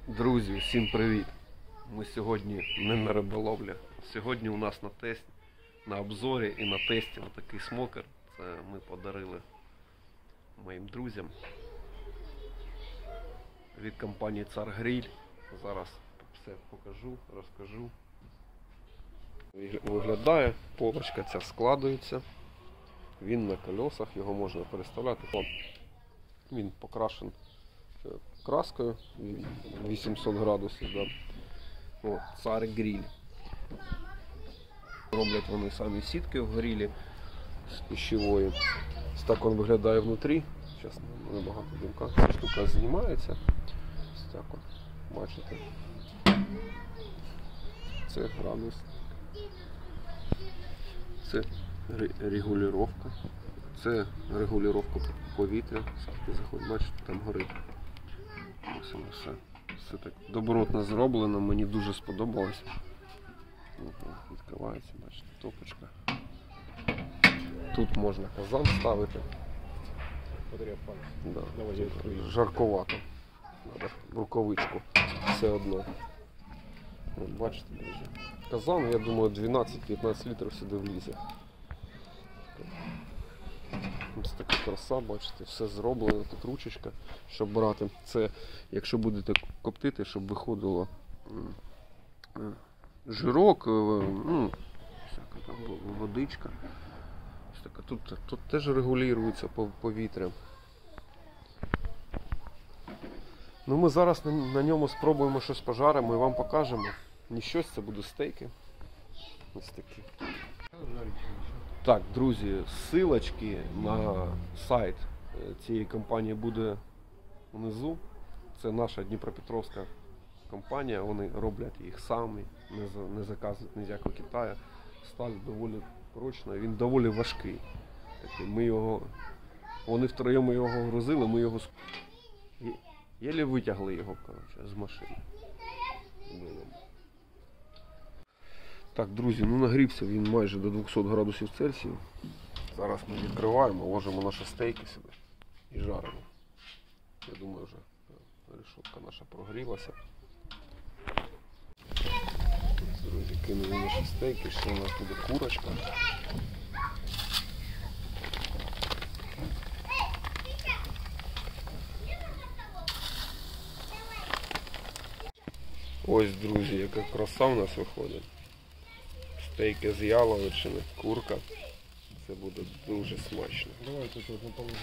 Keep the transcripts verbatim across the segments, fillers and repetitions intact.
Друзі, всім привіт! Ми сьогодні не на риболовлі. Сьогодні у нас на тесті, на обзорі і на тесті отакий смокер. Це ми подарили моїм друзям від компанії Цар Гриль. Зараз все покажу, розкажу. Виглядає, полочка ця складується. Він на колесах, його можна переставляти. Він покрашен краскою вісімсот градусів. Да. О, Цар Гриль. Роблять вони самі сітки в грилі з пищевої. Ось так він виглядає внутрі. Зараз небагато димка. Ця штука знімається. Ось так от. Бачите. Це градус. Це регулювання. Це регулювання повітря. Бачите, там горить. Ось воно все. Все так добротно зроблено, мені дуже сподобалось. Відкривається, бачите, топочка. Тут можна казан ставити. Да. Жарковато. Треба рукавичку. Все одно. От, бачите, друзі. Казан, я думаю, дванадцять-п'ятнадцять літрів сюди влізе. Ось така краса, бачите, все зроблено, тут ручечка, щоб брати. Це, якщо будете коптити, щоб виходило жирок, ну, всяка там водичка. Ось така. Тут, тут теж регулюється повітря. Ну, ми зараз на, на ньому спробуємо щось пожаримо і вам покажемо. Не щось, це будуть стейки. Ось такі. Так, друзі, ссылочки на сайт цієї компанії буде внизу. Це наша Дніпропетровська компанія, вони роблять їх самі, не заказують ніякого Китаю. Сталь доволі прочна, він доволі важкий. Ми його, вони втроєм його грузили, ми його єлі витягли його, коротше, з машини. Так, друзі, ну нагрівся він майже до двохсот градусів Цельсію. Зараз ми відкриваємо, ложимо наші стейки сюди і жаримо. Я думаю, вже решетка наша прогрілася. Друзі, кинули наші стейки, ще у нас буде курочка. Ось, друзі, яка краса у нас виходить. Стейки з яловичини, курка. Це буде дуже смачно. Давайте тут не положимо.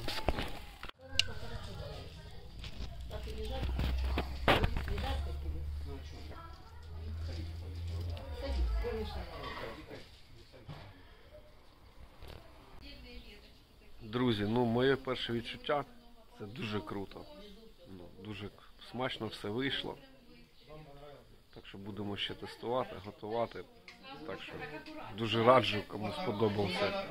Друзі, ну моє перше відчуття, це дуже круто. Ну, дуже смачно все вийшло. Так що будемо ще тестувати, готувати. Так що дуже раджу, кому сподобався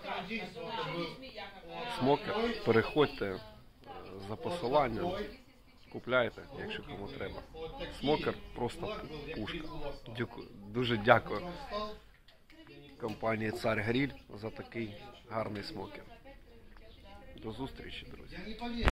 смокер. Переходьте за посиланням, купляйте, якщо кому треба. Смокер просто пушка. Дуже дякую компанії Цар Гриль за такий гарний смокер. До зустрічі, друзі.